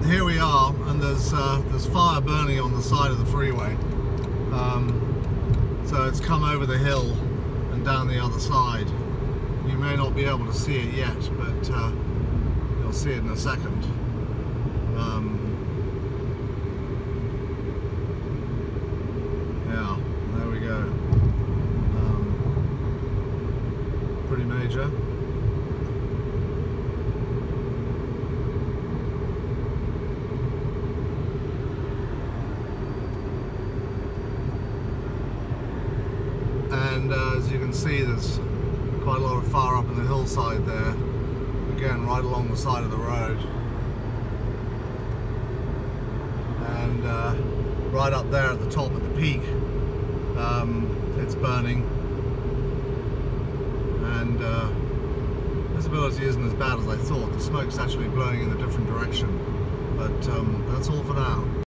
here we are, and there's fire burning on the side of the freeway. So it's come over the hill and down the other side. You may not be able to see it yet, but you'll see it in a second. Yeah, there we go. Pretty major. And as you can see, there's quite a lot of fire up in the hillside there. Again, right along the side of the road. And right up there at the top, at the peak, it's burning. And visibility isn't as bad as I thought. The smoke's actually blowing in a different direction. But that's all for now.